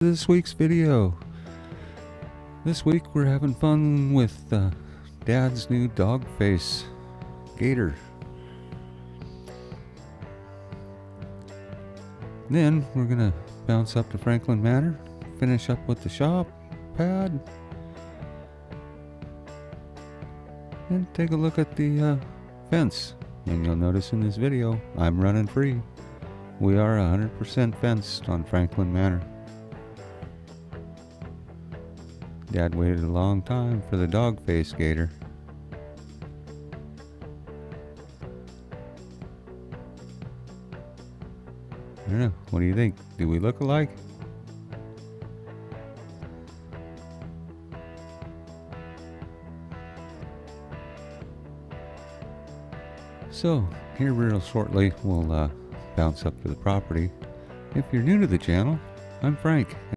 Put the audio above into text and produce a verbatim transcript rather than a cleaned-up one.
This week's video. This week we're having fun with uh, Dad's new dog face, Gator. Then we're gonna bounce up to Franklin Manor, finish up with the shop pad, and take a look at the uh, fence. And you'll notice in this video, I'm running free. We are one hundred percent fenced on Franklin Manor. Dad waited a long time for the dog face Gator. I don't know, what do you think? Do we look alike? So, here real shortly, we'll uh, bounce up to the property. If you're new to the channel, I'm Frank.